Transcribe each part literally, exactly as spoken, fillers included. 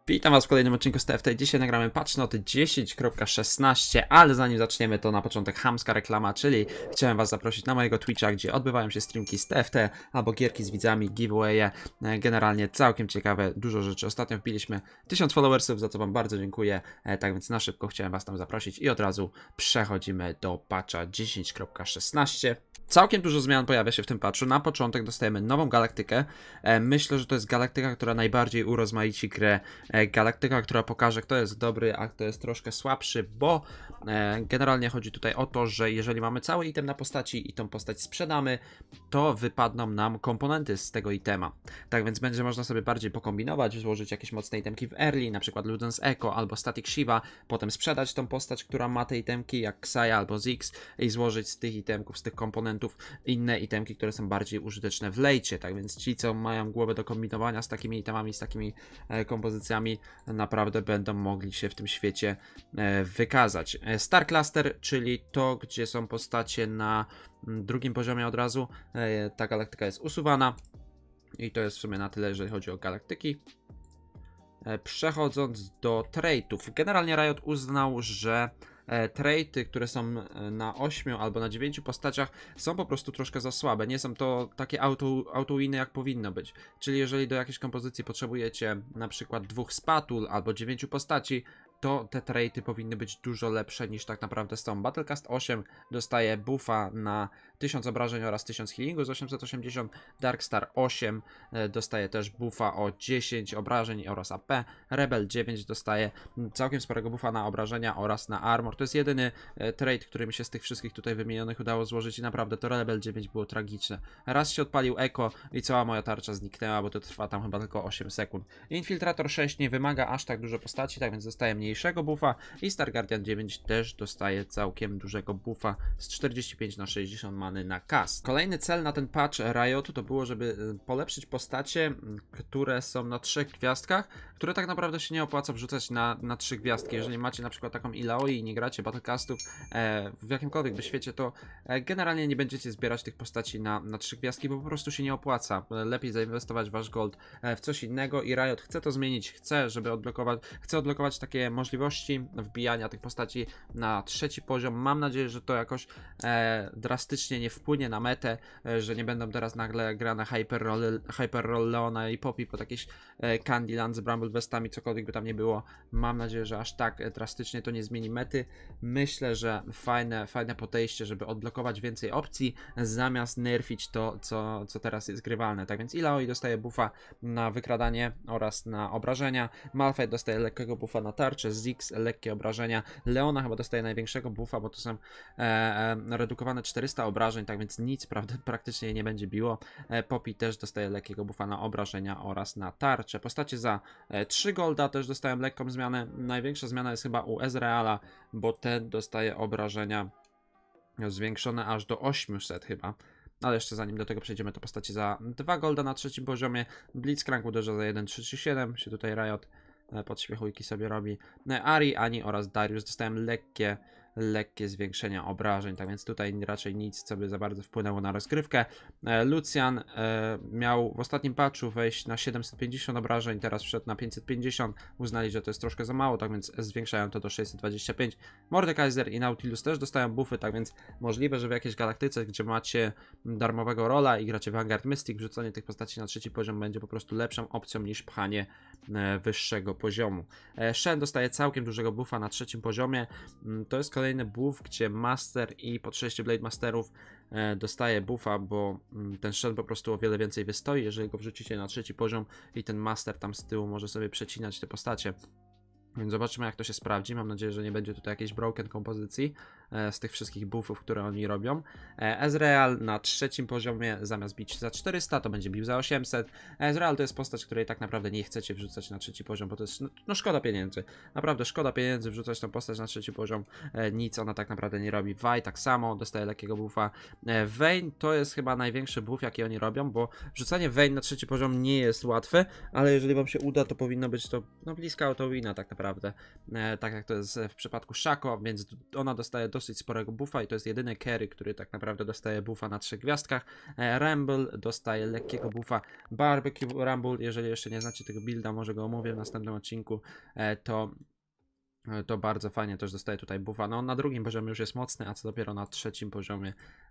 Witam was w kolejnym odcinku z T F T. Dzisiaj nagramy patch noty dziesięć kropka szesnaście, ale zanim zaczniemy, to na początek chamska reklama, czyli chciałem was zaprosić na mojego Twitcha, gdzie odbywają się streamki z T F T albo gierki z widzami, giveawaye, generalnie całkiem ciekawe, dużo rzeczy. Ostatnio wbiliśmy tysiąc followersów, za co wam bardzo dziękuję, tak więc na szybko chciałem was tam zaprosić i od razu przechodzimy do patcha dziesięć kropka szesnaście. Całkiem dużo zmian pojawia się w tym patchu. Na początek dostajemy nową galaktykę. Myślę, że to jest galaktyka, która najbardziej urozmaici grę. Galaktyka, która pokaże, kto jest dobry, a kto jest troszkę słabszy, bo e, generalnie chodzi tutaj o to, że jeżeli mamy cały item na postaci i tą postać sprzedamy, to wypadną nam komponenty z tego itema. Tak więc będzie można sobie bardziej pokombinować, złożyć jakieś mocne itemki w early, na przykład Ludens Echo albo Static Shiva, potem sprzedać tą postać, która ma te itemki jak Xayah albo Ziggs i złożyć z tych itemków, z tych komponentów inne itemki, które są bardziej użyteczne w lejcie. Tak więc ci, co mają głowę do kombinowania z takimi itemami, z takimi e, kompozycjami, naprawdę będą mogli się w tym świecie e, wykazać. Star Cluster, czyli to, gdzie są postacie na drugim poziomie od razu, e, ta galaktyka jest usuwana i to jest w sumie na tyle, jeżeli chodzi o galaktyki. E, przechodząc do traitów, generalnie Riot uznał, że E, traity, które są na ośmiu albo na dziewięciu postaciach, są po prostu troszkę za słabe. Nie są to takie auto, auto-winy, jak powinno być. Czyli jeżeli do jakiejś kompozycji potrzebujecie na przykład dwóch spatul albo dziewięciu postaci, to te traity powinny być dużo lepsze niż tak naprawdę są. Battlecast osiem dostaje buffa na tysiąc obrażeń oraz tysiąc healingu z osiemset osiemdziesiąt. Darkstar osiem e, dostaje też buffa o dziesięć obrażeń oraz A P. Rebel dziewięć dostaje całkiem sporego buffa na obrażenia oraz na armor. To jest jedyny e, trait, który mi się z tych wszystkich tutaj wymienionych udało złożyć i naprawdę to Rebel dziewięć było tragiczne. Raz się odpalił Echo i cała moja tarcza zniknęła, bo to trwa tam chyba tylko osiem sekund. Infiltrator sześć nie wymaga aż tak dużo postaci, tak więc dostaje mniejszego buffa i Star Guardian dziewięć też dostaje całkiem dużego buffa z czterdzieści pięć na sześćdziesiąt many na cast. Kolejny cel na ten patch Riotu to było, żeby polepszyć postacie, które są na trzech gwiazdkach, które tak naprawdę się nie opłaca wrzucać na, na trzy gwiazdki. Jeżeli macie na przykład taką Illaoi i nie gracie Battlecastów e, w jakimkolwiek by świecie, to e, generalnie nie będziecie zbierać tych postaci na, na trzy gwiazdki, bo po prostu się nie opłaca. Lepiej zainwestować wasz gold e, w coś innego i Riot chce to zmienić, chce, żeby odblokować, chce odblokować takie możliwości wbijania tych postaci na trzeci poziom. Mam nadzieję, że to jakoś e, drastycznie nie wpłynie na metę, e, że nie będą teraz nagle grane Hyper Roll, Hyper Roll Leona i Poppy pod jakieś e, Candyland z Bramble Westami, cokolwiek by tam nie było. Mam nadzieję, że aż tak e, drastycznie to nie zmieni mety. Myślę, że fajne, fajne podejście, żeby odblokować więcej opcji, zamiast nerfić to, co, co teraz jest grywalne. Tak więc Illaoi dostaje buffa na wykradanie oraz na obrażenia. Malphite dostaje lekkiego buffa na tarczę, Ziggs lekkie obrażenia. Leona chyba dostaje największego buffa, bo to są e, e, redukowane czterysta obrażeń, tak więc nic prawda, praktycznie nie będzie biło. E, Poppy też dostaje lekkiego buffa na obrażenia oraz na tarczę. Postacie za e, trzy golda też dostają lekką zmianę. Największa zmiana jest chyba u Ezreala, bo ten dostaje obrażenia zwiększone aż do osiemset chyba. Ale jeszcze zanim do tego przejdziemy, to postacie za dwa golda na trzecim poziomie. Blitzcrank uderza za jeden trzy trzy siedem, się tutaj Riot podśmiechujki sobie robi. Ari, Ani oraz Darius dostają lekkie, lekkie zwiększenia obrażeń, tak więc tutaj raczej nic, co by za bardzo wpłynęło na rozgrywkę. Lucian e, miał w ostatnim patchu wejść na siedemset pięćdziesiąt obrażeń, teraz wszedł na pięćset pięćdziesiąt, uznali, że to jest troszkę za mało, tak więc zwiększają to do sześćset dwadzieścia pięć. Mordekaiser i Nautilus też dostają buffy, tak więc możliwe, że w jakiejś galaktyce, gdzie macie darmowego rola i gracie Vanguard Mystic, wrzucenie tych postaci na trzeci poziom będzie po prostu lepszą opcją niż pchanie e, wyższego poziomu. E, Shen dostaje całkiem dużego buffa na trzecim poziomie, to jest kolejny buff, gdzie Master i pod sześciu Blade Masterów e, dostaje buffa, bo m, ten Shen po prostu o wiele więcej wystoi, jeżeli go wrzucicie na trzeci poziom i ten Master tam z tyłu może sobie przecinać te postacie. Więc zobaczymy, jak to się sprawdzi. Mam nadzieję, że nie będzie tutaj jakiejś broken kompozycji e, z tych wszystkich buffów, które oni robią. E, Ezreal na trzecim poziomie zamiast bić za czterysta, to będzie bił za osiemset. Ezreal to jest postać, której tak naprawdę nie chcecie wrzucać na trzeci poziom, bo to jest no, no szkoda pieniędzy. Naprawdę szkoda pieniędzy wrzucać tą postać na trzeci poziom. E, nic ona tak naprawdę nie robi. Vi tak samo dostaje lekkiego buffa. E, Vayne to jest chyba największy buff, jaki oni robią, bo wrzucanie Vayne na trzeci poziom nie jest łatwe, ale jeżeli wam się uda, to powinno być to no bliska autowina tak naprawdę. naprawdę, e, tak jak to jest w przypadku Shaco, więc ona dostaje dosyć sporego buffa i to jest jedyny carry, który tak naprawdę dostaje buffa na trzech gwiazdkach. E, Rumble dostaje lekkiego buffa, Barbecue Rumble, jeżeli jeszcze nie znacie tego builda, może go omówię w następnym odcinku, e, to to bardzo fajnie też dostaje tutaj buffa. No na drugim poziomie już jest mocny, a co dopiero na trzecim poziomie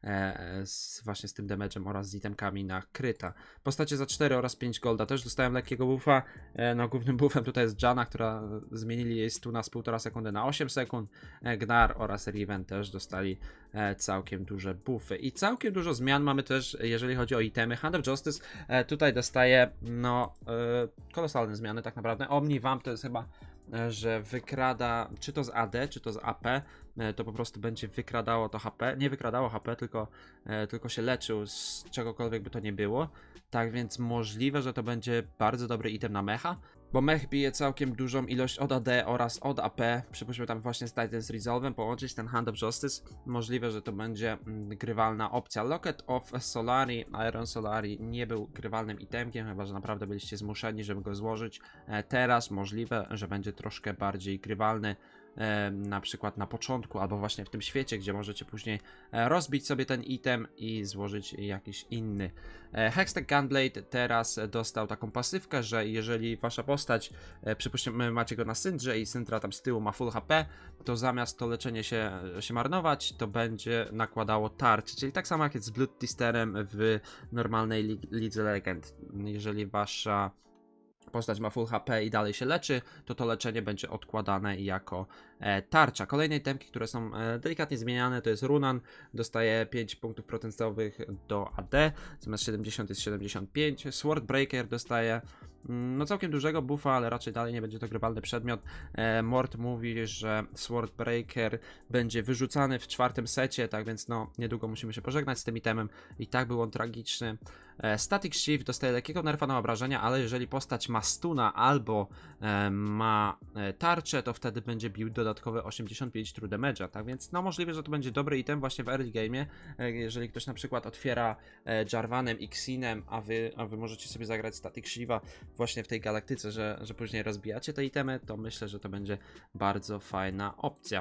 e, z, właśnie z tym damage'em oraz z itemkami na kryta. Postacie za cztery oraz pięć golda też dostałem lekkiego buffa. E, no głównym buffem tutaj jest Janna, która zmienili jej stuna z półtora sekundy na osiem sekund. E, Gnar oraz Riven też dostali e, całkiem duże buffy. I całkiem dużo zmian mamy też, jeżeli chodzi o itemy. Hand of Justice e, tutaj dostaje no e, kolosalne zmiany tak naprawdę. Omnivamp to jest chyba, że wykrada, czy to z A D, czy to z A P, to po prostu będzie wykradało to H P, nie wykradało H P, tylko, tylko się leczył z czegokolwiek by to nie było, tak więc możliwe, że to będzie bardzo dobry item na mecha, bo mech bije całkiem dużą ilość od A D oraz od A P, przypuśćmy tam właśnie z Titan's Resolve'em połączyć ten Hand of Justice, możliwe, że to będzie mm, grywalna opcja. Locket of Solari, Iron Solari nie był grywalnym itemkiem, chyba że naprawdę byliście zmuszeni, żeby go złożyć. E, teraz możliwe, że będzie troszkę bardziej grywalny, e, na przykład na początku, albo właśnie w tym świecie, gdzie możecie później e, rozbić sobie ten item i złożyć jakiś inny. E, Hextech Gunblade teraz dostał taką pasywkę, że jeżeli wasza postać, e, przypuśćmy macie go na Syndrze i Syndra tam z tyłu ma full H P, to zamiast to leczenie się, się marnować, to będzie nakładało tarczy, czyli tak samo jak jest z Blood Testerem w normalnej Lidze Legend. Jeżeli wasza postać ma full H P i dalej się leczy, to to leczenie będzie odkładane jako e, tarcza. Kolejne itemki, które są e, delikatnie zmieniane, to jest Runan, dostaje pięć punktów procentowych do A D, zamiast siedemdziesiąt jest siedemdziesiąt pięć. Swordbreaker dostaje mm, no całkiem dużego buffa, ale raczej dalej nie będzie to grywalny przedmiot. E, Mort mówi, że Swordbreaker będzie wyrzucany w czwartym secie, tak więc no niedługo musimy się pożegnać z tym itemem. I tak był on tragiczny. E, Static Shift dostaje lekkiego nerfa na obrażenia, ale jeżeli postać ma stuna albo e, ma e, tarczę, to wtedy będzie bił dodatkowe osiemdziesiąt pięć true damage'a, tak więc no możliwe, że to będzie dobry item właśnie w early game'ie, e, jeżeli ktoś na przykład otwiera e, Jarvanem i Xinem, a wy, a wy możecie sobie zagrać Static Shiva właśnie w tej galaktyce, że, że później rozbijacie te itemy, to myślę, że to będzie bardzo fajna opcja.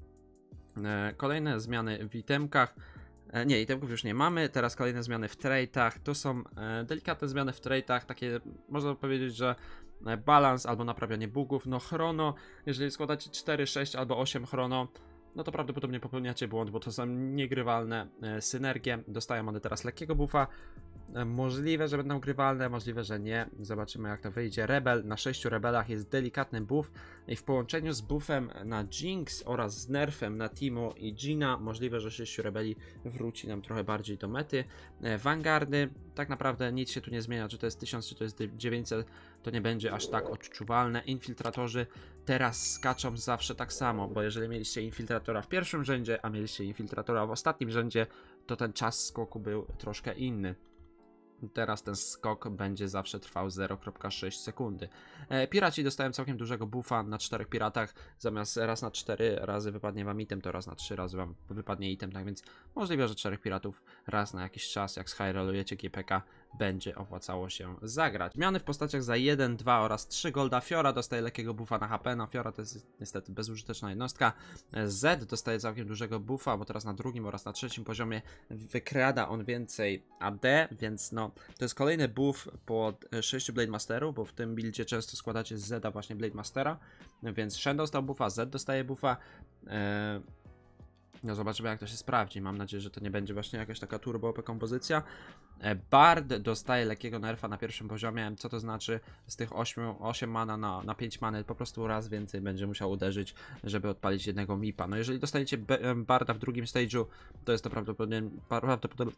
E, kolejne zmiany w itemkach. Nie, itemków już nie mamy, teraz kolejne zmiany w traitach, to są e, delikatne zmiany w traitach, takie można powiedzieć, że e, balans albo naprawianie bugów. No chrono, jeżeli składacie cztery, sześć albo osiem chrono, no to prawdopodobnie popełniacie błąd, bo to są niegrywalne e, synergie, dostają one teraz lekkiego buffa. E, możliwe, że będą grywalne, możliwe, że nie, zobaczymy jak to wyjdzie. Rebel, na sześciu rebelach jest delikatny buff i w połączeniu z buffem na Jinx oraz z nerfem na Timo i Gina, możliwe, że sześciu rebeli wróci nam trochę bardziej do mety. E, Vanguardy, tak naprawdę nic się tu nie zmienia, czy to jest tysiąc, czy to jest dziewięćset, to nie będzie aż tak odczuwalne. Infiltratorzy teraz skaczą zawsze tak samo, bo jeżeli mieliście infiltratora w pierwszym rzędzie, a mieliście infiltratora w ostatnim rzędzie, to ten czas skoku był troszkę inny. Teraz ten skok będzie zawsze trwał zero przecinek sześć sekundy. E, piraci dostają całkiem dużego buffa na czterech piratach. Zamiast raz na cztery razy wypadnie wam item, to raz na trzy razy wam wypadnie item. Tak więc możliwe, że czterech piratów raz na jakiś czas, jak schyrolujecie G P K, będzie opłacało się zagrać. Zmiany w postaciach za jeden, dwa oraz trzy golda. Fiora dostaje lekkiego buffa na H P. No Fiora to jest niestety bezużyteczna jednostka. Z dostaje całkiem dużego buffa, bo teraz na drugim oraz na trzecim poziomie wykrada on więcej A D, więc no to jest kolejny buff pod sześciu Blade Masterów, bo w tym buildzie często składacie z Zeda właśnie Blade Mastera, więc Shen dostał buffa, Z dostaje buffa. Eee... No zobaczymy jak to się sprawdzi, mam nadzieję, że to nie będzie właśnie jakaś taka turbo O P kompozycja. Bard dostaje lekkiego nerfa na pierwszym poziomie, co to znaczy? Z tych ośmiu, osiem mana na, na pięć many po prostu raz więcej będzie musiał uderzyć, żeby odpalić jednego mipa. No jeżeli dostaniecie Barda w drugim stage'u, to jest to prawdopodobnie, prawdopodobnie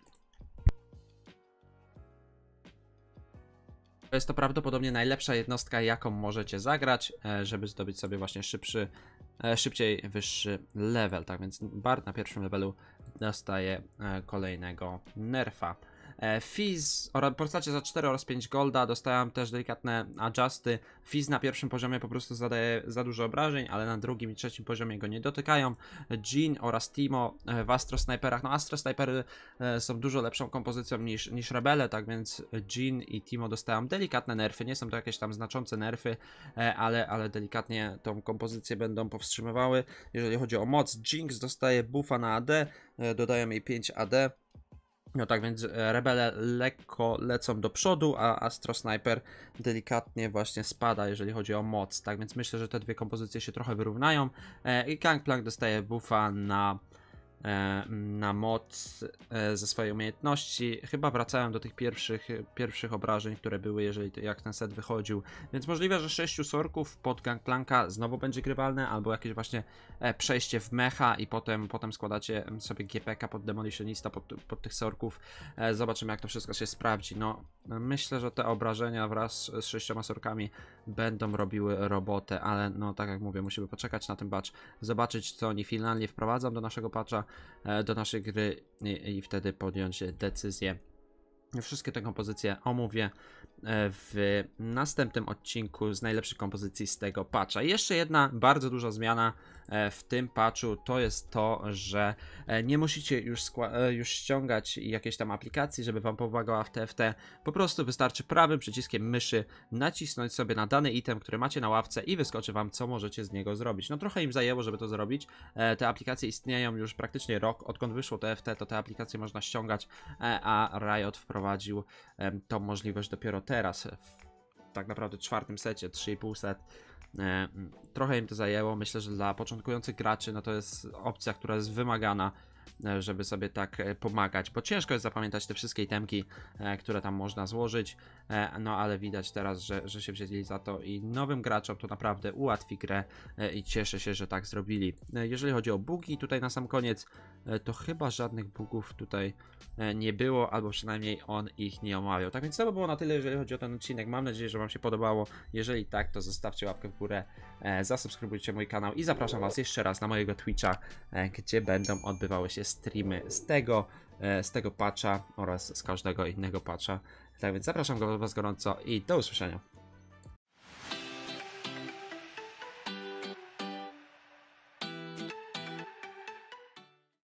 To jest to prawdopodobnie najlepsza jednostka, jaką możecie zagrać, żeby zdobyć sobie właśnie szybszy, szybciej wyższy level. Tak więc Bard na pierwszym levelu dostaje kolejnego nerfa. Fizz oraz postacie za cztery oraz pięć golda, dostałem też delikatne adjusty. Fizz na pierwszym poziomie po prostu zadaje za dużo obrażeń, ale na drugim i trzecim poziomie go nie dotykają. Jhin oraz Teemo w Astro Sniperach, no Astro Snipery są dużo lepszą kompozycją niż, niż Rebele, tak więc Jhin i Teemo dostają delikatne nerfy, nie są to jakieś tam znaczące nerfy, ale, ale delikatnie tą kompozycję będą powstrzymywały. Jeżeli chodzi o moc, Jinx dostaje buffa na A D, dodają jej pięć A D. No tak więc Rebele lekko lecą do przodu, a Astro Sniper delikatnie właśnie spada, jeżeli chodzi o moc. Tak więc myślę, że te dwie kompozycje się trochę wyrównają. I Gangplank dostaje buffa na, na moc ze swojej umiejętności. Chyba wracają do tych pierwszych, pierwszych obrażeń, które były, jeżeli jak ten set wychodził. Więc możliwe, że sześciu sorków pod Gangplanka znowu będzie grywalne, albo jakieś właśnie przejście w mecha i potem, potem składacie sobie G P K pod Demolitionista, pod, pod tych sorków. Zobaczymy, jak to wszystko się sprawdzi. No, myślę, że te obrażenia wraz z sześcioma sorkami będą robiły robotę, ale no tak jak mówię, musimy poczekać na ten patch, zobaczyć, co oni finalnie wprowadzą do naszego patcha, do naszej gry i, i wtedy podjąć decyzję. Wszystkie te kompozycje omówię w następnym odcinku z najlepszych kompozycji z tego patcha. I jeszcze jedna bardzo duża zmiana w tym patchu to jest to, że nie musicie już, już ściągać jakiejś tam aplikacji, żeby wam pomagała w T F T. Po prostu wystarczy prawym przyciskiem myszy nacisnąć sobie na dany item, który macie na ławce i wyskoczy wam, co możecie z niego zrobić. No trochę im zajęło, żeby to zrobić. Te aplikacje istnieją już praktycznie rok. Odkąd wyszło T F T, to te aplikacje można ściągać, a Riot wprowadził tą możliwość dopiero teraz, w tak naprawdę czwartym secie, trzy i pół set. E, trochę im to zajęło, myślę, że dla początkujących graczy no to jest opcja, która jest wymagana, żeby sobie tak pomagać, bo ciężko jest zapamiętać te wszystkie itemki, e, które tam można złożyć, e, no ale widać teraz, że, że się wzięli za to i nowym graczom to naprawdę ułatwi grę e, i cieszę się, że tak zrobili. E, jeżeli chodzi o bugi, tutaj na sam koniec, e, to chyba żadnych bugów tutaj e, nie było, albo przynajmniej on ich nie omawiał. Tak więc to by było na tyle, jeżeli chodzi o ten odcinek. Mam nadzieję, że wam się podobało. Jeżeli tak, to zostawcie łapkę w górę, e, zasubskrybujcie mój kanał i zapraszam was jeszcze raz na mojego Twitcha, e, gdzie będą odbywały się streamy z tego, z tego patcha oraz z każdego innego patcha. Tak więc zapraszam was gorąco i do usłyszenia.